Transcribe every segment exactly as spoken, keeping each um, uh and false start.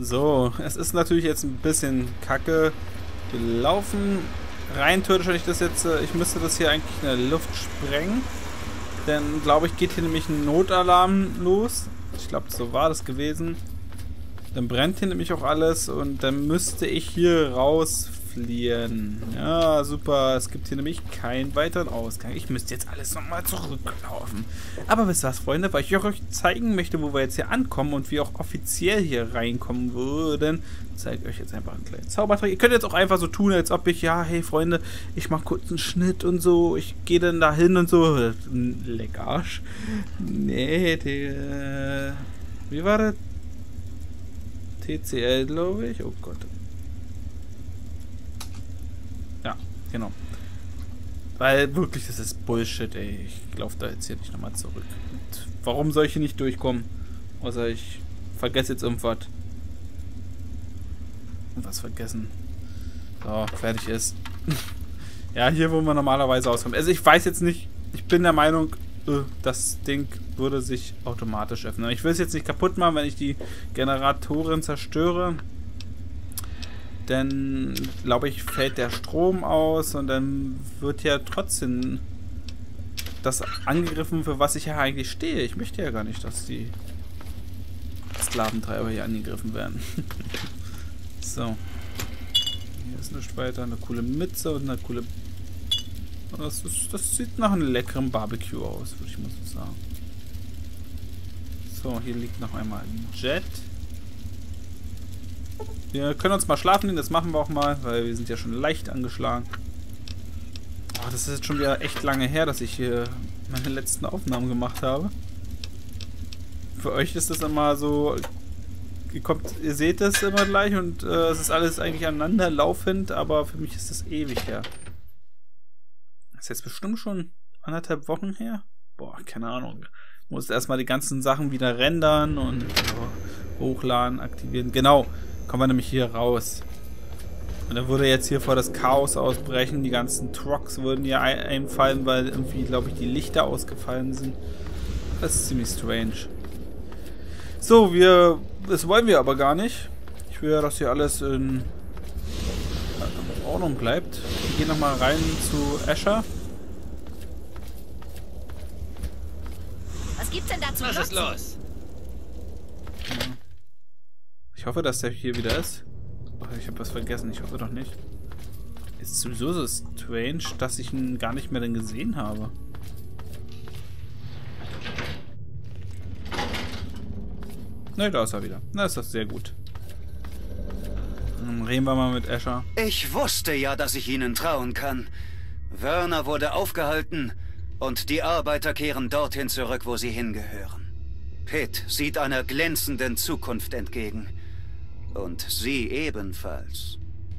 So, es ist natürlich jetzt ein bisschen kacke gelaufen. Rein theoretisch, wenn ich das jetzt, ich müsste das hier eigentlich in der Luft sprengen. Denn, glaube ich, geht hier nämlich ein Notalarm los. Ich glaube, so war das gewesen. Dann brennt hier nämlich auch alles und dann müsste ich hier rausfliehen. Ja, super. Es gibt hier nämlich keinen weiteren Ausgang. Ich müsste jetzt alles nochmal zurücklaufen. Aber wisst ihr was, Freunde? Weil ich euch zeigen möchte, wo wir jetzt hier ankommen und wir auch offiziell hier reinkommen würden, zeige ich euch jetzt einfach einen kleinen Zaubertrick. Ihr könnt jetzt auch einfach so tun, als ob ich, ja, hey Freunde, ich mache kurz einen Schnitt und so. Ich gehe dann da hin und so. Leck Arsch. Nee, der... Wie war das? T C L, glaube ich. Oh Gott. Ja, genau. Weil wirklich, das ist Bullshit, ey. Ich laufe da jetzt hier nicht nochmal zurück. Und warum soll ich hier nicht durchkommen? Außer ich vergesse jetzt irgendwas. Und was vergessen. So, fertig ist. Ja, hier, wo man normalerweise auskommt. Also ich weiß jetzt nicht, ich bin der Meinung, das Ding würde sich automatisch öffnen. Ich will es jetzt nicht kaputt machen, wenn ich die Generatoren zerstöre. Dann, glaube ich, fällt der Strom aus und dann wird ja trotzdem das angegriffen, für was ich ja eigentlich stehe. Ich möchte ja gar nicht, dass die Sklaventreiber hier angegriffen werden. So. Hier ist nichts weiter. Eine coole Mütze und eine coole... Das, ist, das sieht nach einem leckeren Barbecue aus, würde ich mal so sagen. So, hier liegt noch einmal ein Jet. Wir können uns mal schlafen legen, das machen wir auch mal, weil wir sind ja schon leicht angeschlagen. Oh, das ist jetzt schon wieder echt lange her, dass ich hier meine letzten Aufnahmen gemacht habe. Für euch ist das immer so... Ihr, kommt, ihr seht das immer gleich und äh, es ist alles eigentlich aneinander laufend, aber für mich ist das ewig her. Das ist jetzt bestimmt schon anderthalb Wochen her. Boah, keine Ahnung. Ich muss erstmal die ganzen Sachen wieder rendern und oh, hochladen, aktivieren. Genau, kommen wir nämlich hier raus. Und dann würde jetzt hier vor das Chaos ausbrechen. Die ganzen Trucks würden hier ein einfallen, weil irgendwie, glaube ich, die Lichter ausgefallen sind. Das ist ziemlich strange. So, wir... Das wollen wir aber gar nicht. Ich will ja, dass hier alles in... in Ordnung bleibt. Wir gehen nochmal rein zu Asher. Was gibt's denn da zu Was ist los? Ich hoffe, dass der hier wieder ist. Oh, ich habe was vergessen. Ich hoffe doch nicht. Ist sowieso so strange, dass ich ihn gar nicht mehr dann gesehen habe. Ne, da ist er wieder. Na, ist das sehr gut. Dann reden wir mal mit Asher. Ich wusste ja, dass ich Ihnen trauen kann. Werner wurde aufgehalten und die Arbeiter kehren dorthin zurück, wo sie hingehören. Pitt sieht einer glänzenden Zukunft entgegen. Und Sie ebenfalls.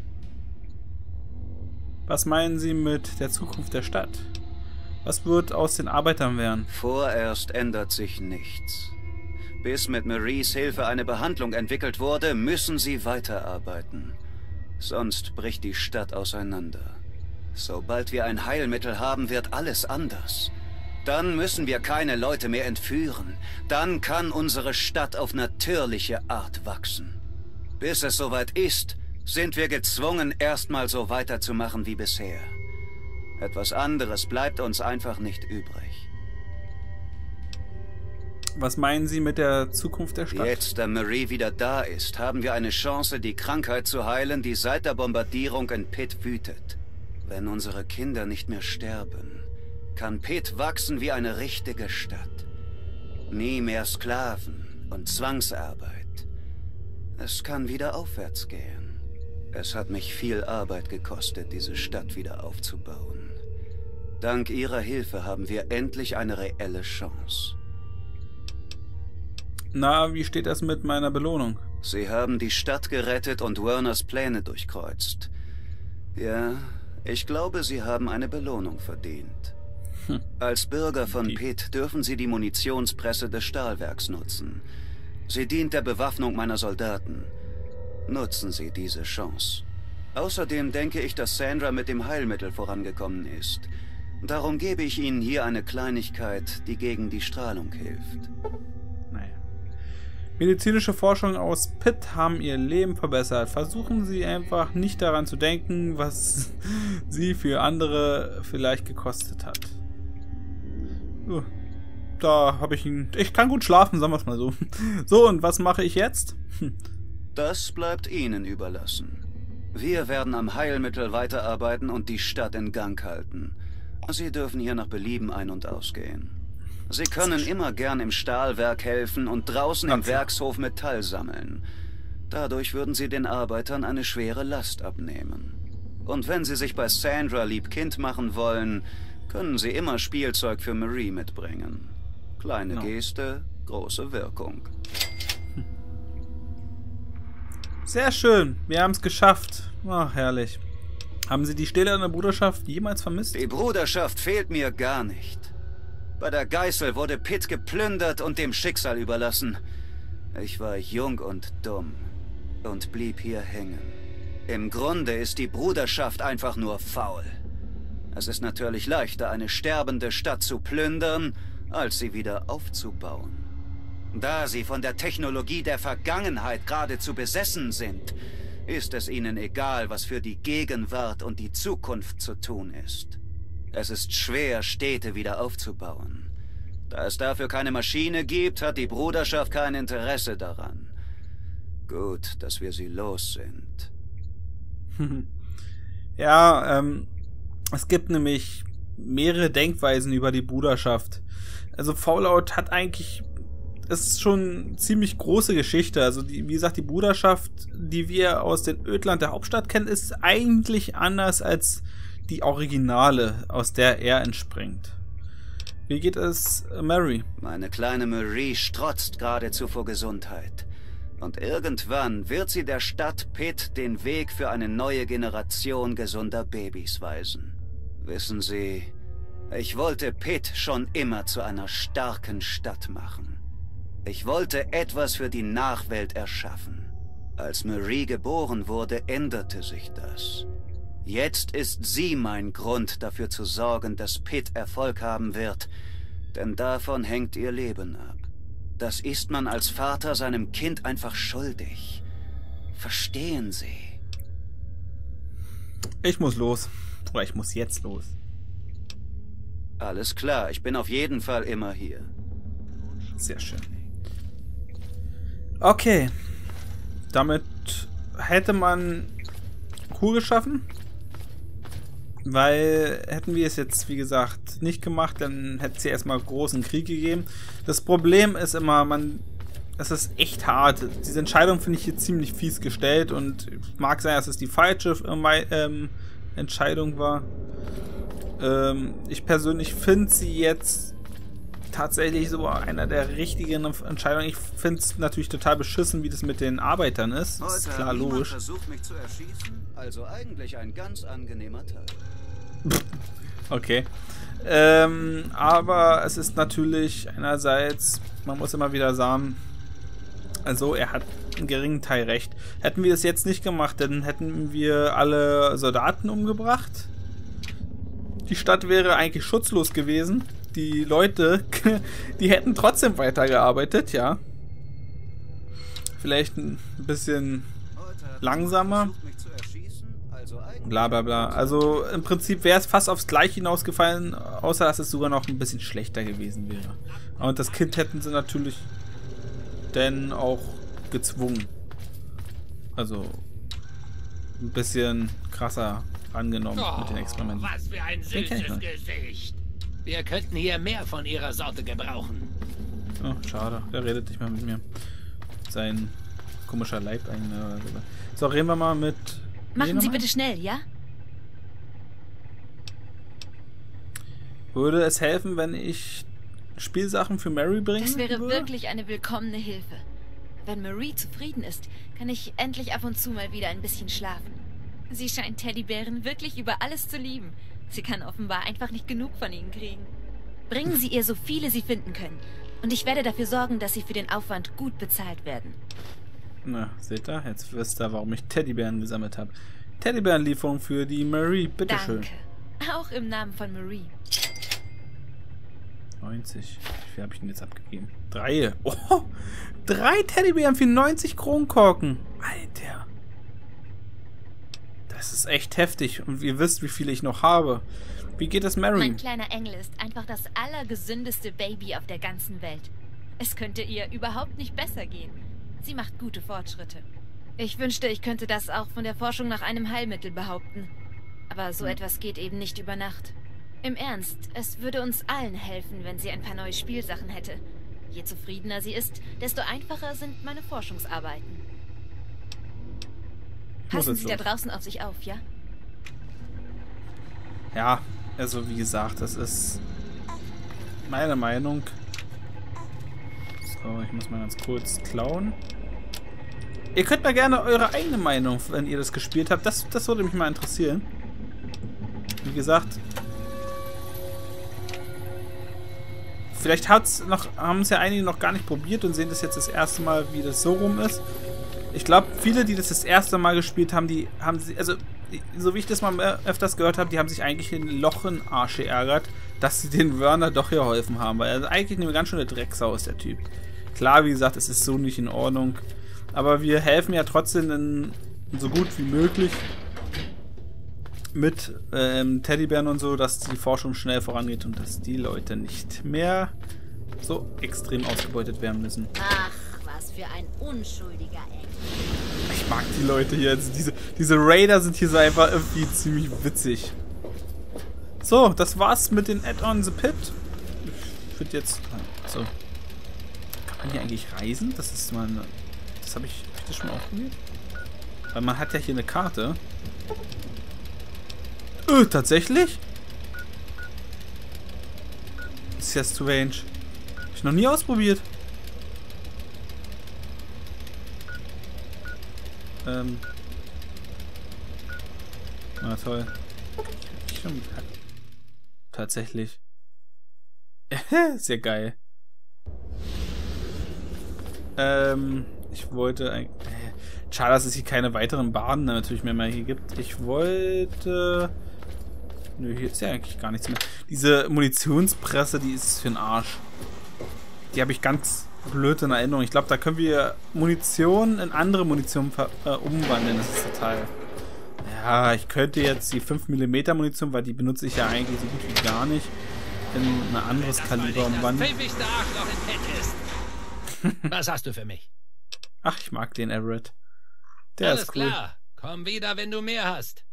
Was meinen Sie mit der Zukunft der Stadt? Was wird aus den Arbeitern werden? Vorerst ändert sich nichts. Bis mit Maries Hilfe eine Behandlung entwickelt wurde, müssen sie weiterarbeiten. Sonst bricht die Stadt auseinander. Sobald wir ein Heilmittel haben, wird alles anders. Dann müssen wir keine Leute mehr entführen. Dann kann unsere Stadt auf natürliche Art wachsen. Bis es soweit ist, sind wir gezwungen, erstmal so weiterzumachen wie bisher. Etwas anderes bleibt uns einfach nicht übrig. Was meinen Sie mit der Zukunft der Stadt? Jetzt, da Marie wieder da ist, haben wir eine Chance, die Krankheit zu heilen, die seit der Bombardierung in Pitt wütet. Wenn unsere Kinder nicht mehr sterben, kann Pitt wachsen wie eine richtige Stadt. Nie mehr Sklaven und Zwangsarbeit. Es kann wieder aufwärts gehen. Es hat mich viel Arbeit gekostet, diese Stadt wieder aufzubauen. Dank Ihrer Hilfe haben wir endlich eine reelle Chance. Na, wie steht das mit meiner Belohnung? Sie haben die Stadt gerettet und Werners Pläne durchkreuzt. Ja, ich glaube, Sie haben eine Belohnung verdient. Hm. Als Bürger von die. Pitt dürfen Sie die Munitionspresse des Stahlwerks nutzen. Sie dient der Bewaffnung meiner Soldaten. Nutzen Sie diese Chance. Außerdem denke ich, dass Sandra mit dem Heilmittel vorangekommen ist. Darum gebe ich Ihnen hier eine Kleinigkeit, die gegen die Strahlung hilft. Medizinische Forschungen aus Pitt haben ihr Leben verbessert. Versuchen Sie einfach nicht daran zu denken, was sie für andere vielleicht gekostet hat. Uh, da habe ich ihn... Ich kann gut schlafen, sagen wir es mal so. So, und was mache ich jetzt? Hm. Das bleibt Ihnen überlassen. Wir werden am Heilmittel weiterarbeiten und die Stadt in Gang halten. Sie dürfen hier nach Belieben ein- und ausgehen. Sie können immer gern im Stahlwerk helfen und draußen im Werkshof Metall sammeln. Dadurch würden Sie den Arbeitern eine schwere Last abnehmen. Und wenn Sie sich bei Sandra lieb-Kind machen wollen, können Sie immer Spielzeug für Marie mitbringen. Kleine no. Geste, große Wirkung. Sehr schön, wir haben es geschafft. Ach, herrlich. Haben Sie die Stille an der Bruderschaft jemals vermisst? Die Bruderschaft fehlt mir gar nicht. Bei der Geißel wurde Pitt geplündert und dem Schicksal überlassen. Ich war jung und dumm und blieb hier hängen. Im Grunde ist die Bruderschaft einfach nur faul. Es ist natürlich leichter, eine sterbende Stadt zu plündern, als sie wieder aufzubauen. Da sie von der Technologie der Vergangenheit geradezu besessen sind, ist es ihnen egal, was für die Gegenwart und die Zukunft zu tun ist. Es ist schwer, Städte wieder aufzubauen. Da es dafür keine Maschine gibt, hat die Bruderschaft kein Interesse daran. Gut, dass wir sie los sind. Ja, ähm, es gibt nämlich mehrere Denkweisen über die Bruderschaft. Also Fallout hat eigentlich, es ist schon eine ziemlich große Geschichte. Also die, wie gesagt, die Bruderschaft, die wir aus dem Ödland der Hauptstadt kennen, ist eigentlich anders als die Originale, aus der er entspringt. Wie geht es Mary? Meine kleine Marie strotzt geradezu vor Gesundheit. Und irgendwann wird sie der Stadt Pitt den Weg für eine neue Generation gesunder Babys weisen. Wissen Sie, ich wollte Pitt schon immer zu einer starken Stadt machen. Ich wollte etwas für die Nachwelt erschaffen. Als Marie geboren wurde, änderte sich das. Jetzt ist sie mein Grund, dafür zu sorgen, dass Pitt Erfolg haben wird, denn davon hängt ihr Leben ab. Das ist man als Vater seinem Kind einfach schuldig. Verstehen Sie? Ich muss los. Oder ich muss jetzt los. Alles klar, ich bin auf jeden Fall immer hier. Sehr schön. Okay. Damit hätte man Ruhe geschaffen. Weil hätten wir es jetzt, wie gesagt, nicht gemacht, dann hätte es ja erstmal großen Krieg gegeben. Das Problem ist immer, man, es ist echt hart. Diese Entscheidung finde ich hier ziemlich fies gestellt und mag sein, dass es die falsche ähm, Entscheidung war. Ähm, ich persönlich finde sie jetzt tatsächlich so einer der richtigen Entscheidungen. Ich finde es natürlich total beschissen, wie das mit den Arbeitern ist. Das ist klar logisch. Versucht mich zu erschießen, also eigentlich ein ganz angenehmer Teil. Okay. Ähm, aber es ist natürlich einerseits, man muss immer wieder sagen, also er hat einen geringen Teil recht. Hätten wir es jetzt nicht gemacht, dann hätten wir alle Soldaten umgebracht. Die Stadt wäre eigentlich schutzlos gewesen. Die Leute, die hätten trotzdem weitergearbeitet, ja. Vielleicht ein bisschen langsamer. Bla bla bla. Also im Prinzip wäre es fast aufs Gleiche hinausgefallen, außer dass es sogar noch ein bisschen schlechter gewesen wäre. Und das Kind hätten sie natürlich dann auch gezwungen. Also ein bisschen krasser angenommen oh, mit den Experimenten. Was für ein süßes Gesicht. Wir könnten hier mehr von ihrer Sorte gebrauchen. Oh, schade. Der redet nicht mehr mit mir. Sein komischer Leib eigentlich. So, reden wir mal mit... Machen Sie bitte schnell, ja? Würde es helfen, wenn ich Spielsachen für Mary bringe? Das wäre würde? wirklich eine willkommene Hilfe. Wenn Marie zufrieden ist, kann ich endlich ab und zu mal wieder ein bisschen schlafen. Sie scheint Teddybären wirklich über alles zu lieben. Sie kann offenbar einfach nicht genug von ihnen kriegen. Bringen Sie ihr so viele Sie finden können. Und ich werde dafür sorgen, dass Sie für den Aufwand gut bezahlt werden. Na, seht ihr? Jetzt wisst ihr, warum ich Teddybären gesammelt habe. Teddybärenlieferung für die Marie, bitteschön. Danke. Auch im Namen von Marie. neunzig. Wie viel habe ich denn jetzt abgegeben? Drei. Oh, drei Teddybären für neunzig Kronkorken. Alter. Das ist echt heftig. Und ihr wisst, wie viele ich noch habe. Wie geht es Mary? Mein kleiner Engel ist einfach das allergesündeste Baby auf der ganzen Welt. Es könnte ihr überhaupt nicht besser gehen. Sie macht gute Fortschritte. Ich wünschte, ich könnte das auch von der Forschung nach einem Heilmittel behaupten. Aber so etwas geht eben nicht über Nacht. Im Ernst, es würde uns allen helfen, wenn sie ein paar neue Spielsachen hätte. Je zufriedener sie ist, desto einfacher sind meine Forschungsarbeiten. Passen Sie da draußen auf sich auf, ja? Ja, also wie gesagt, das ist meine Meinung. So, ich muss mal ganz kurz klauen. Ihr könnt mal gerne eure eigene Meinung, wenn ihr das gespielt habt. Das, das würde mich mal interessieren. Wie gesagt, vielleicht hat's noch, haben es ja einige noch gar nicht probiert und sehen das jetzt das erste Mal, wie das so rum ist. Ich glaube, viele, die das das erste Mal gespielt haben, die haben sie, also so wie ich das mal öfters gehört habe, die haben sich eigentlich in Loch in Arsch geärgert, dass sie den Werner doch geholfen haben, weil er eigentlich eine ganz schöne Drecksau ist, der Typ. Klar, wie gesagt, es ist so nicht in Ordnung, aber wir helfen ja trotzdem in, so gut wie möglich mit ähm, Teddybären und so, dass die Forschung schnell vorangeht und dass die Leute nicht mehr so extrem ausgebeutet werden müssen. Ach, was für ein unschuldiger Engel. Ich mag die Leute hier. Also diese, diese Raider sind hier so einfach irgendwie ziemlich witzig. So, das war's mit den Add-on The Pit. Ich finde jetzt... So. Kann man hier eigentlich reisen? Das ist mal eine... Das habe ich... Hab ich das schon mal ausprobiert? Weil man hat ja hier eine Karte. Öh, tatsächlich? Das ist ja strange. Hab ich noch nie ausprobiert. Ähm. Na toll. Stimmt. Tatsächlich. Sehr geil. Ähm, ich wollte eigentlich... Schade, dass es hier keine weiteren Baden natürlich mehr, mehr hier gibt. Ich wollte... Nö, hier ist ja eigentlich gar nichts mehr. Diese Munitionspresse, die ist für den Arsch. Die habe ich ganz blöd in Erinnerung. Ich glaube, da können wir Munition in andere Munition äh, umwandeln. Das ist total... Ja, ich könnte jetzt die fünf Millimeter Munition, weil die benutze ich ja eigentlich so gut wie gar nicht, in ein anderes Kaliber umwandeln. Was hast du für mich? Ach, ich mag den Everett. Der Alles ist cool. Klar. Komm wieder, wenn du mehr hast.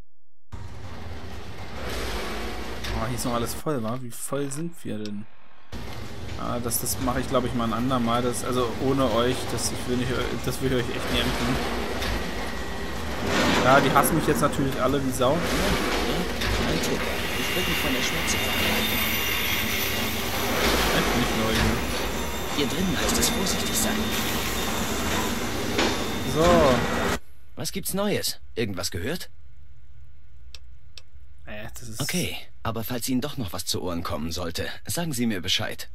Oh, hier ist noch alles voll, wa? Wie voll sind wir denn? Ah, das, das mache ich, glaube ich, mal ein andermal. Das, also ohne euch, das, ich will nicht, das will ich euch echt nicht empfehlen. Ja, die hassen mich jetzt natürlich alle wie Sau. Mein Tipp, ich würde mich von der Schwätze verhalten. Echt nicht Leute. Hier drinnen heißt es vorsichtig sein. So. Was gibt's Neues? Irgendwas gehört? Äh, das ist... Okay, aber falls Ihnen doch noch was zu Ohren kommen sollte, sagen Sie mir Bescheid.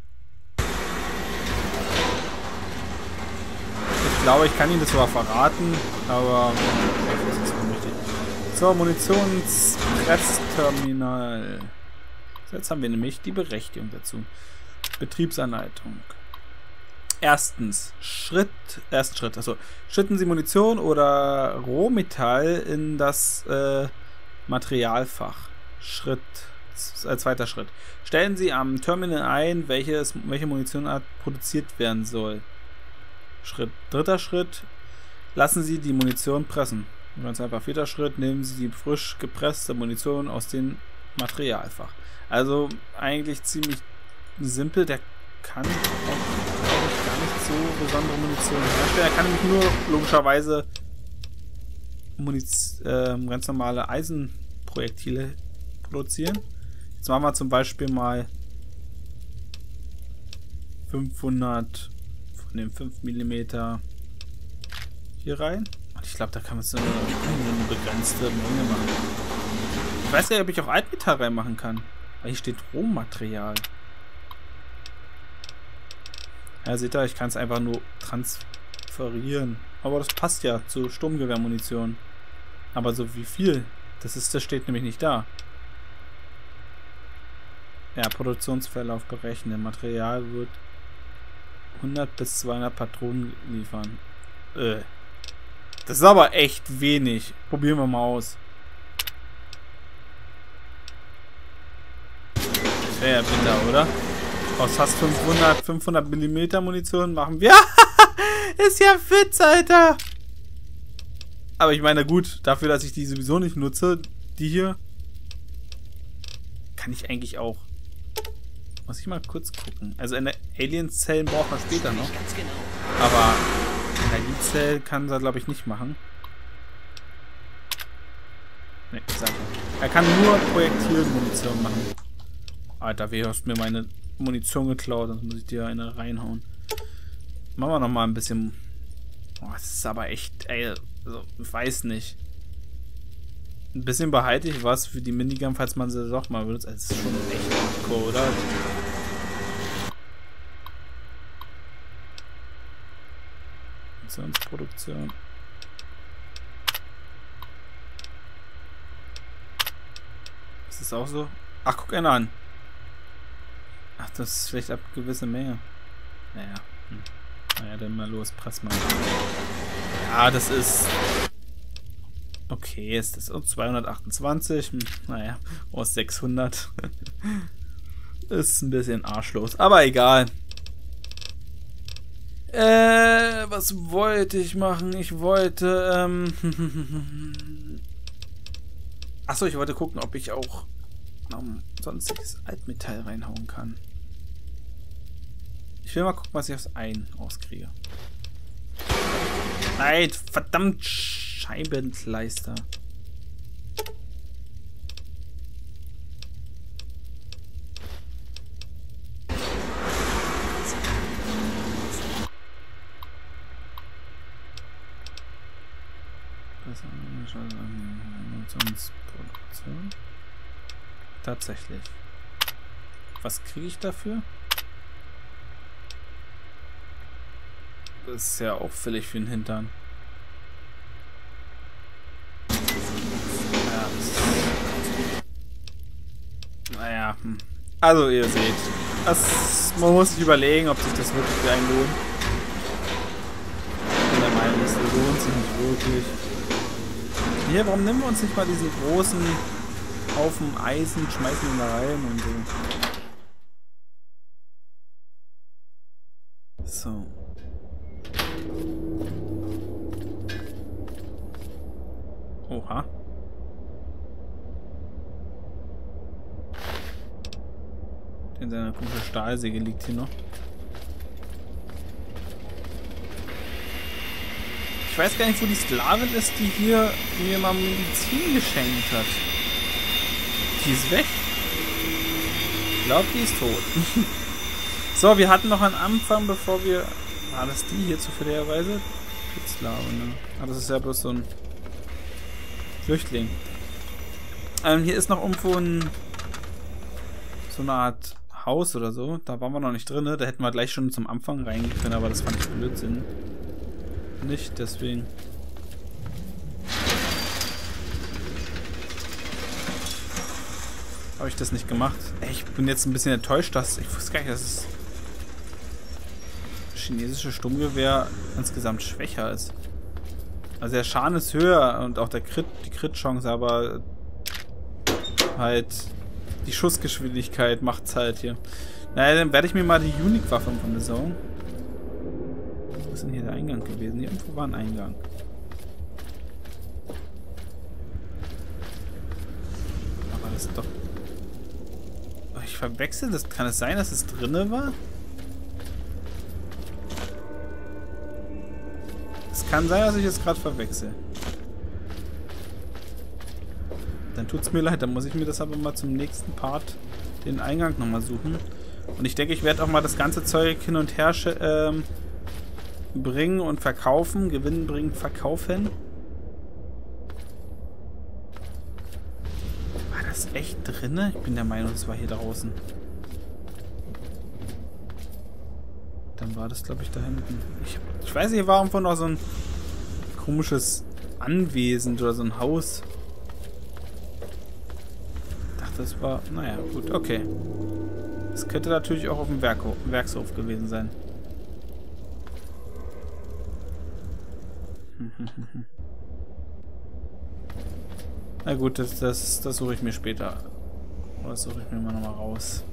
Ich glaube, ich kann Ihnen das sogar verraten, aber das ist unwichtig. So, Munitionspressterminal. Jetzt haben wir nämlich die Berechtigung dazu. Betriebsanleitung. Erstens, Schritt, erst Schritt, also schütten Sie Munition oder Rohmetall in das äh, Materialfach. Schritt, äh, zweiter Schritt. Stellen Sie am Terminal ein, welches, welche Munitionart produziert werden soll. Schritt, dritter Schritt, lassen Sie die Munition pressen. Ganz einfach, vierter Schritt, nehmen Sie die frisch gepresste Munition aus dem Materialfach. Also eigentlich ziemlich simpel, der kann auch, glaube ich, gar nicht so besondere Munition herstellen. Er kann nämlich nur logischerweise Muniz äh, ganz normale Eisenprojektile produzieren. Jetzt machen wir zum Beispiel mal fünfhundert von dem fünf Millimeter hier rein. Und ich glaube, da kann man so eine, eine begrenzte Menge machen. Ich weiß ja, ob ich auch Altmetall reinmachen kann. Weil hier steht Rohmaterial. Ja, seht ihr, ich kann es einfach nur transferieren. Aber das passt ja zu Sturmgewehrmunition. Aber so wie viel? Das ist, das steht nämlich nicht da. Ja, Produktionsverlauf berechnen. Material wird hundert bis zweihundert Patronen liefern. Äh. Das ist aber echt wenig. Probieren wir mal aus. Das wäre ja bitter, oder? Aus fast fünfhundert, fünfhundert Millimeter Munition machen wir. Ist ja Witz, Alter. Aber ich meine, gut, dafür, dass ich die sowieso nicht nutze, die hier, kann ich eigentlich auch. Muss ich mal kurz gucken. Also eine Alien-Zellen braucht man später noch. Aber Energiezell kann er, glaube ich, nicht machen. Ne, sag mal. Er kann nur Projektilmunition machen. Alter, wie hast du mir meine Munition geklaut? Dann muss ich dir eine reinhauen. Machen wir noch mal ein bisschen. Oh, das ist aber echt, ey, also, ich weiß nicht. Ein bisschen behalte ich was für die Minigun, falls man sie doch mal benutzt. Das ist schon echt hardcore, oder? Produktion. Ist das auch so? Ach, guck einer an. Ach, das ist vielleicht ab gewisse Menge. Naja. Hm. Naja, dann mal los, press mal. Ja, das ist... Okay, ist das zweihundertachtundzwanzig. Hm, naja, aus sechshundert. Ist ein bisschen arschlos, aber egal. Äh, was wollte ich machen? Ich wollte, ähm... Achso, ich wollte gucken, ob ich auch um, sonstiges Altmetall reinhauen kann. Ich will mal gucken, was ich aufs Ein rauskriege. Nein, verdammt Scheibenkleister. Produktion. Tatsächlich. Was kriege ich dafür? Das ist ja auffällig für den Hintern. Ja, naja, hm. Also ihr seht, das, man muss sich überlegen, ob sich das wirklich für einen lohnt. Ich bin der Meinung, das lohnt sich nicht wirklich. Hier, warum nehmen wir uns nicht mal diesen großen Haufen Eisen, schmeißen ihn da rein und so. So. Oha. In seiner komische Stahlsäge liegt hier noch. Ich weiß gar nicht, wo die Sklavin ist, die hier mir mal Medizin geschenkt hat. Die ist weg. Ich glaube, die ist tot. So, wir hatten noch einen Anfang, bevor wir... War das die hier zufälligerweise? Die Sklavin, ne? Ah, das ist ja bloß so ein Flüchtling. Ähm, hier ist noch irgendwo ein... so eine Art Haus oder so. Da waren wir noch nicht drin, ne? Da hätten wir gleich schon zum Anfang reingehen können, aber das fand ich Blödsinn. Nicht, deswegen. Habe ich das nicht gemacht? Ey, ich bin jetzt ein bisschen enttäuscht, dass ich wusste gar nicht, dass das chinesische Sturmgewehr insgesamt schwächer ist. Also der Schaden ist höher und auch der Crit, die Crit-Chance, aber halt die Schussgeschwindigkeit macht's halt hier. Naja, dann werde ich mir mal die Unique-Waffe von besorgen. Wo ist denn hier der Eingang gewesen? Hier irgendwo war ein Eingang. Aber das ist doch... Ich verwechsel das. Kann es sein, dass es drinne war? Es kann sein, dass ich es gerade verwechsel. Dann tut's mir leid. Dann muss ich mir das aber mal zum nächsten Part den Eingang nochmal suchen. Und ich denke, ich werde auch mal das ganze Zeug hin und her ähm, bringen und verkaufen. Gewinnen, bringen, verkaufen. War das echt drinne? Ich bin der Meinung, es war hier draußen. Dann war das, glaube ich, da hinten. Ich, ich weiß nicht, hier war irgendwo noch so ein komisches Anwesen oder so ein Haus. Ich dachte, das war... Naja, gut, okay. Das könnte natürlich auch auf dem Werkhof, Werkshof gewesen sein. Na gut, das, das, das suche ich mir später. Oder das suche ich mir mal nochmal raus.